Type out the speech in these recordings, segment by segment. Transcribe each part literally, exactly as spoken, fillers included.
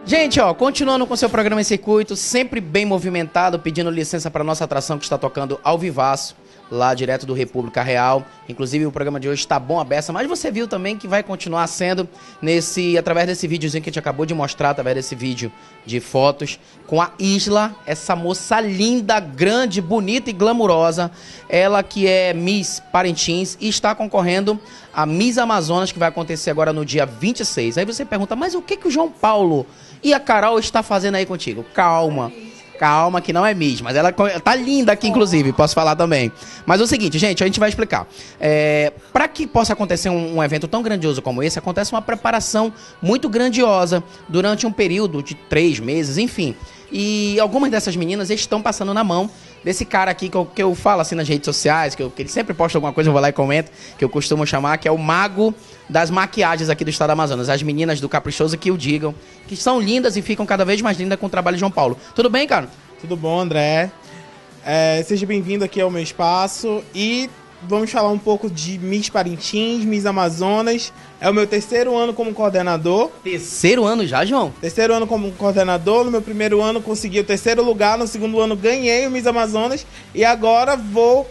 Gente, ó, continuando com o seu programa em circuito, sempre bem movimentado, pedindo licença para nossa atração que está tocando ao vivaço, lá direto do República Real. Inclusive o programa de hoje está bom a beça, mas você viu também que vai continuar sendo nesse, através desse videozinho que a gente acabou de mostrar, através desse vídeo de fotos, com a Isla, essa moça linda, grande, bonita e glamurosa. Ela que é Miss Parintins e está concorrendo a Miss Amazonas, que vai acontecer agora no dia vinte e seis. Aí você pergunta, mas o que, que o João Paulo e a Carol está fazendo aí contigo? Calma. Calma, que não é Miss, mas ela tá linda aqui, inclusive, posso falar também. Mas é o seguinte, gente, a gente vai explicar. É, para que possa acontecer um, um evento tão grandioso como esse, acontece uma preparação muito grandiosa durante um período de três meses, enfim. E algumas dessas meninas estão passando na mão desse cara aqui que eu, que eu falo assim nas redes sociais, que, eu, que ele sempre posta alguma coisa, eu vou lá e comento, que eu costumo chamar, que é o mago das maquiagens aqui do estado do Amazonas. As meninas do Caprichoso que o digam, que são lindas e ficam cada vez mais lindas com o trabalho de João Paulo. Tudo bem, cara? Tudo bom, André? É, seja bem-vindo aqui ao meu espaço e vamos falar um pouco de Miss Parintins, Miss Amazonas. É o meu terceiro ano como coordenador. Terceiro ano já, João? Terceiro ano como coordenador. No meu primeiro ano consegui o terceiro lugar, no segundo ano ganhei o Miss Amazonas e agora vou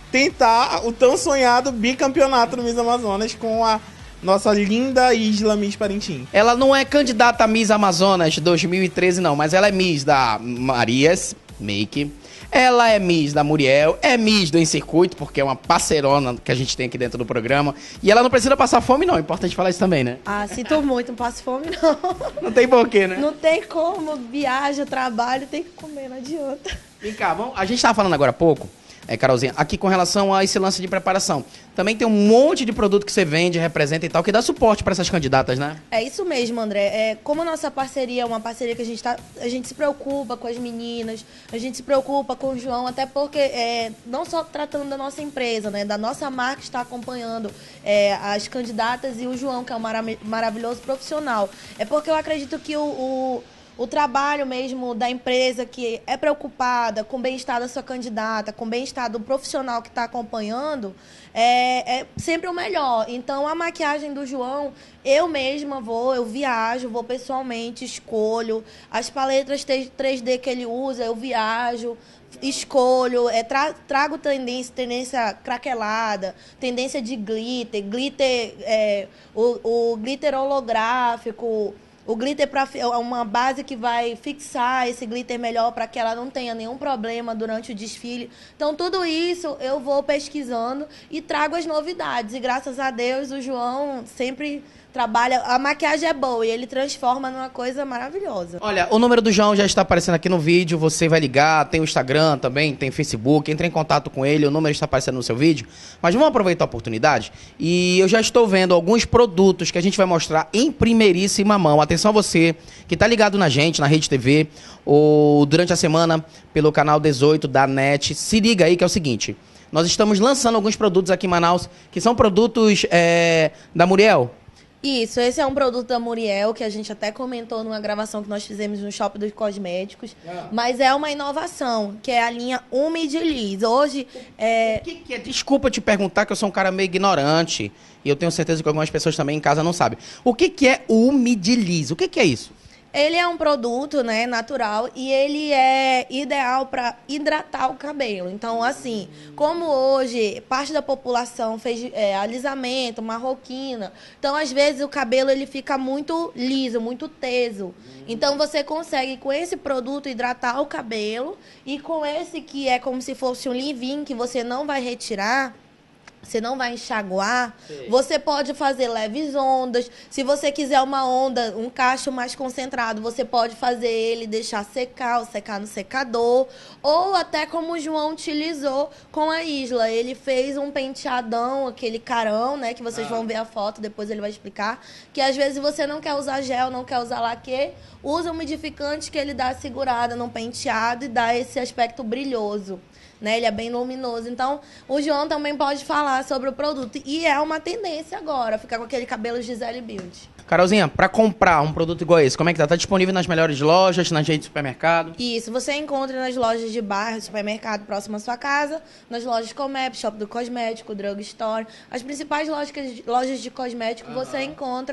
tentar o tão sonhado bicampeonato do Miss Amazonas com a nossa linda Isla Miss Parintins. Ela não é candidata a Miss Amazonas dois mil e treze, não, mas ela é Miss da Marias Make. Ela é Miss da Muriel, é Miss do Em Circuito, porque é uma parceirona que a gente tem aqui dentro do programa. E ela não precisa passar fome, não. É importante falar isso também, né? Ah, sinto muito, não passo fome, não. Não tem porquê, né? Não tem como. Viaja, trabalho, tem que comer, não adianta. Vem cá, vamos... a gente tava falando agora há pouco, é, Carolzinha, aqui com relação a esse lance de preparação. Também tem um monte de produto que você vende, representa e tal, que dá suporte para essas candidatas, né? É isso mesmo, André. É, como a nossa parceria é uma parceria que a gente, tá, a gente se preocupa com as meninas, a gente se preocupa com o João, até porque é, não só tratando da nossa empresa, né, da nossa marca que está acompanhando é, as candidatas e o João, que é um marav maravilhoso profissional. É porque eu acredito que o... o O trabalho mesmo da empresa que é preocupada com o bem-estar da sua candidata, com o bem-estar do profissional que está acompanhando, é, é sempre o melhor. Então, a maquiagem do João, eu mesma vou, eu viajo, vou pessoalmente, escolho. As paletas três D que ele usa, eu viajo, escolho, é, tra trago tendência, tendência craquelada, tendência de glitter, glitter, é, o, o glitter holográfico. O glitter pra, é uma base que vai fixar esse glitter melhor para que ela não tenha nenhum problema durante o desfile. Então, tudo isso eu vou pesquisando e trago as novidades. E, graças a Deus, o João sempre trabalha... A maquiagem é boa e ele transforma numa coisa maravilhosa. Olha, o número do João já está aparecendo aqui no vídeo. Você vai ligar, tem o Instagram também, tem Facebook. Entre em contato com ele, o número está aparecendo no seu vídeo. Mas vamos aproveitar a oportunidade. E eu já estou vendo alguns produtos que a gente vai mostrar em primeiríssima mão. Atenção você que está ligado na gente, na Rede T V, ou durante a semana pelo canal dezoito da NET. Se liga aí que é o seguinte. Nós estamos lançando alguns produtos aqui em Manaus, que são produtos é, da Muriel. Isso, esse é um produto da Muriel, que a gente até comentou numa gravação que nós fizemos no Shopping dos Cosméticos, ah. mas é uma inovação, que é a linha Umidiliz. Hoje, é... O que, que é? Desculpa te perguntar, que eu sou um cara meio ignorante, e eu tenho certeza que algumas pessoas também em casa não sabem. O que, que é o Umidiliz? O que, que é isso? Ele é um produto, né, natural e ele é ideal para hidratar o cabelo. Então, assim, como hoje parte da população fez é, alisamento, marroquina, então às vezes o cabelo ele fica muito liso, muito teso. Então você consegue com esse produto hidratar o cabelo e com esse que é como se fosse um leave-in que você não vai retirar, você não vai enxaguar, sim. Você pode fazer leves ondas. Se você quiser uma onda, um cacho mais concentrado, você pode fazer ele, deixar secar, ou secar no secador. Ou até como o João utilizou com a Isla. Ele fez um penteadão, aquele carão, né? Que vocês ah. vão ver a foto, depois ele vai explicar. Que às vezes você não quer usar gel, não quer usar laque. Usa um umidificante que ele dá a segurada no penteado e dá esse aspecto brilhoso. Né? Ele é bem luminoso. Então, o João também pode falar sobre o produto. E é uma tendência agora, ficar com aquele cabelo Gisele Beauty. Carolzinha, para comprar um produto igual esse, como é que tá? Tá disponível nas melhores lojas, nas redes de supermercado? Isso, você encontra nas lojas de bairro, supermercado próximo à sua casa, nas lojas Comep, Shop do Cosmético, Drug Store. As principais lojas, lojas de cosmético, uhum. Você encontra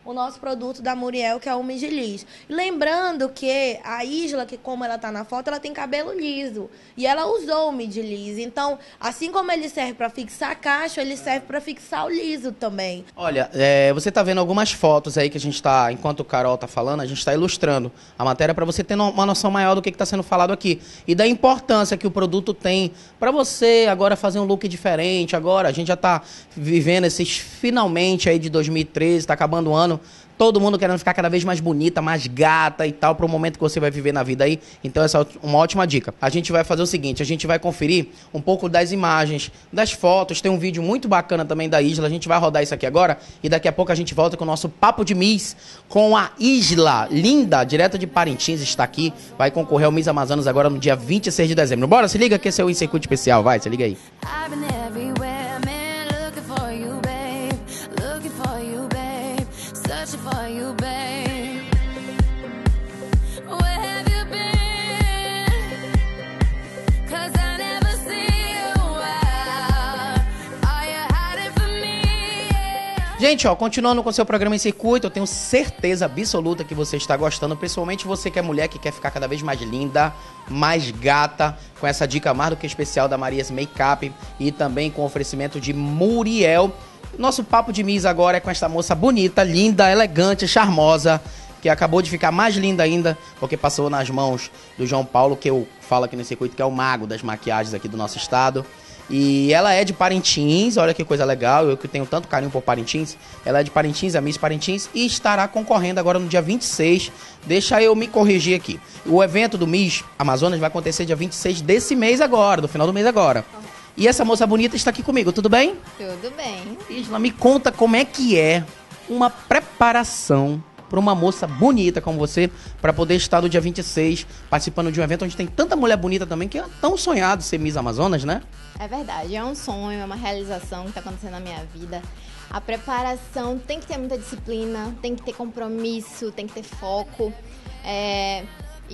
o nosso produto da Muriel, que é o Migilis. Lembrando que a Isla, que como ela tá na foto, ela tem cabelo liso. E ela usou o Migilis. Então, assim como ele serve para fixar cacho, ele serve para fixar o liso também. Olha, é, você tá vendo algumas fotos aí que a gente tá, enquanto o Carol tá falando, a gente tá ilustrando a matéria para você ter no, uma noção maior do que que tá sendo falado aqui. E da importância que o produto tem para você agora fazer um look diferente. Agora, a gente já tá vivendo esses finalmente aí de dois mil e treze, tá acabando o ano. Todo mundo querendo ficar cada vez mais bonita, mais gata e tal, para o momento que você vai viver na vida aí. Então essa é uma ótima dica. A gente vai fazer o seguinte, a gente vai conferir um pouco das imagens, das fotos. Tem um vídeo muito bacana também da Isla. A gente vai rodar isso aqui agora e daqui a pouco a gente volta com o nosso Papo de Miss com a Isla, linda, direto de Parintins, está aqui. Vai concorrer ao Miss Amazonas agora no dia vinte e seis de dezembro. Bora, se liga que esse é o Incircuito Especial. Vai, se liga aí. For you, babe. Where have you been? 'Cause I never see you out. Are you hiding from me? Yeah. Gente, ó, continuando com o seu programa em circuito, eu tenho certeza absoluta que você está gostando, principalmente você que é mulher, que quer ficar cada vez mais linda, mais gata, com essa dica mais do que especial da Marias Makeup e também com o oferecimento de Muriel. Nosso Papo de Miss agora é com esta moça bonita, linda, elegante, charmosa, que acabou de ficar mais linda ainda, porque passou nas mãos do João Paulo, que eu falo aqui nesse circuito, que é o mago das maquiagens aqui do nosso estado. E ela é de Parintins, olha que coisa legal, eu que tenho tanto carinho por Parintins. Ela é de Parintins, a Miss Parintins, e estará concorrendo agora no dia vinte e seis. Deixa eu me corrigir aqui. O evento do Miss Amazonas vai acontecer dia vinte e seis desse mês agora, do final do mês agora. E essa moça bonita está aqui comigo, tudo bem? Tudo bem. Isla, me conta como é que é uma preparação para uma moça bonita como você, para poder estar no dia vinte e seis participando de um evento onde tem tanta mulher bonita também, que é tão sonhado ser Miss Amazonas, né? É verdade, é um sonho, é uma realização que está acontecendo na minha vida. A preparação tem que ter muita disciplina, tem que ter compromisso, tem que ter foco. É,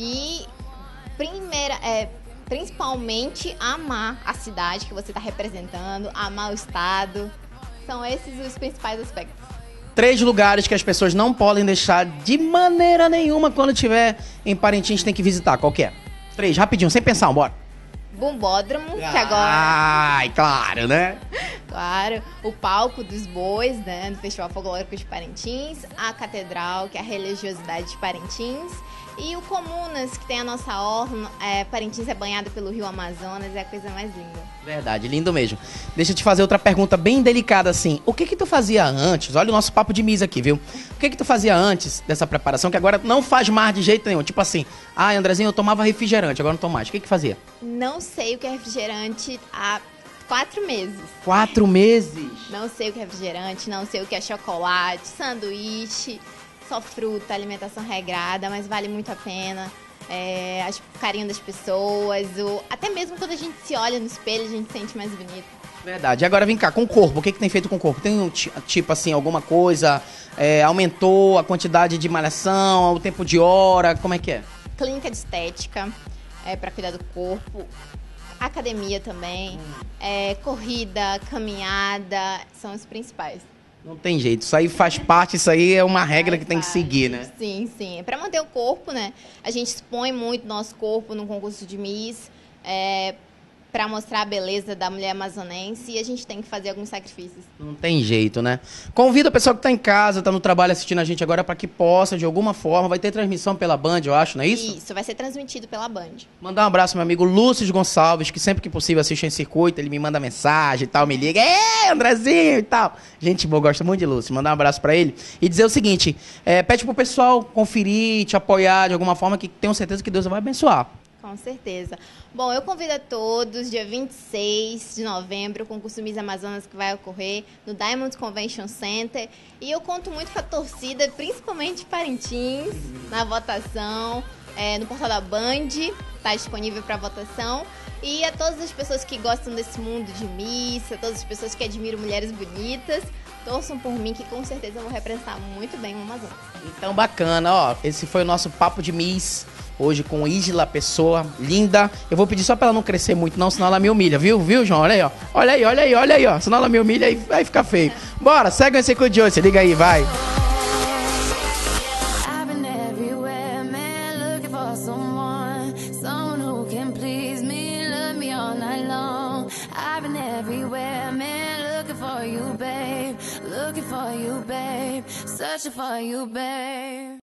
e primeira... É, principalmente amar a cidade que você está representando, amar o estado. São esses os principais aspectos. Três lugares que as pessoas não podem deixar de maneira nenhuma quando estiver em Parintins, tem que visitar. Qual que é? Três, rapidinho, sem pensar, bora. Bumbódromo, que agora... Ai, claro, né? Claro, o palco dos bois, né, do Festival Folclórico de Parintins, a Catedral, que é a religiosidade de Parintins, e o Comunas, que tem a nossa orla, é, Parintins é banhado pelo Rio Amazonas, é a coisa mais linda. Verdade, lindo mesmo. Deixa eu te fazer outra pergunta bem delicada assim. O que que tu fazia antes? Olha o nosso Papo de Miss aqui, viu? O que que tu fazia antes dessa preparação, que agora não faz mais de jeito nenhum? Tipo assim, ah, Andrezinho, eu tomava refrigerante, agora não tomo mais. O que que fazia? Não sei o que é refrigerante há quatro meses. Quatro meses? Não sei o que é refrigerante, não sei o que é chocolate, sanduíche, só fruta, alimentação regrada, mas vale muito a pena. É, as, o carinho das pessoas, o, até mesmo quando a gente se olha no espelho, a gente se sente mais bonito. Verdade. E agora vem cá, com o corpo, o que que tem feito com o corpo? Tem um tipo assim, alguma coisa, é, aumentou a quantidade de malhação, o tempo de hora, como é que é? Clínica de estética, é, para cuidar do corpo. Academia também, hum. é, corrida, caminhada, são os principais. Não tem jeito, isso aí faz parte, isso aí é uma regra faz que tem parte. que seguir, né? Sim, sim. É para manter o corpo, né? A gente expõe muito nosso corpo no concurso de Miss, é, para mostrar a beleza da mulher amazonense, e a gente tem que fazer alguns sacrifícios. Não tem jeito, né? Convido a pessoa que está em casa, está no trabalho assistindo a gente agora, para que possa, de alguma forma, vai ter transmissão pela Band, eu acho, não é isso? Isso, vai ser transmitido pela Band. Mandar um abraço ao meu amigo Lúcio Gonçalves, que sempre que possível assiste em circuito, ele me manda mensagem e tal, me liga, é, Andrezinho e tal. Gente boa, gosto muito de Lúcio. Mandar um abraço para ele e dizer o seguinte, é, pede pro pessoal conferir, te apoiar de alguma forma, que tenho certeza que Deus vai abençoar. Com certeza. Bom, eu convido a todos, dia vinte e seis de novembro, o concurso Miss Amazonas que vai ocorrer no Diamond Convention Center. E eu conto muito com a torcida, principalmente Parintins, na votação, é, no portal da Band, está disponível para votação. E a todas as pessoas que gostam desse mundo de Miss, a todas as pessoas que admiram mulheres bonitas, torçam por mim, que com certeza eu vou representar muito bem o Amazonas. Então, bacana, ó. Esse foi o nosso Papo de Miss. Hoje com Isla Pessoa, linda. Eu vou pedir só pra ela não crescer muito não, senão ela me humilha, viu? Viu, João? Olha aí, ó. Olha aí, olha aí, olha aí, ó. Senão ela me humilha e vai ficar feio. Bora, segue o circuito de hoje, se liga aí, vai. everywhere, man, looking for you, babe. Looking for you, babe. Searching for you, babe.